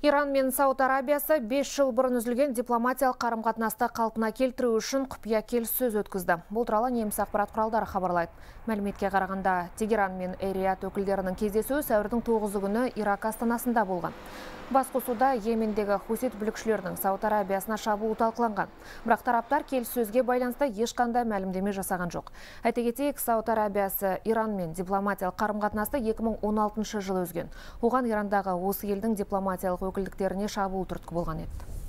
Иран мен Сауд Арабиясы 5 жыл бұрын үзілген дипломатиялық қарым-қатынасты қалпына келтіру үшін құпия келіссөз өткізді. Бұл туралы неміс ақпарат құралдары хабарлайды. Мәліметке қарағанда, Тегеран мен Эр-Рияд өкілдерінің кездесуі сәуірдің 9 күні Ирак астанасында болған. Басқосуда Йемендегі хусит бүлікшілерінің Сауд Арабиясына шабуылы талқыланған. Бірақ тараптар келіссөзге байланысты ешқандай мәлімдеме жасаған жоқ. Айта кетейік, Сауд Арабиясы Иранмен дипломатиялық қарым-қатынасты 2016 жылы үзген. Оған Ирандағы осы елдің дипломатиялық өкілдіктеріне шабуыл түрткі болған еді.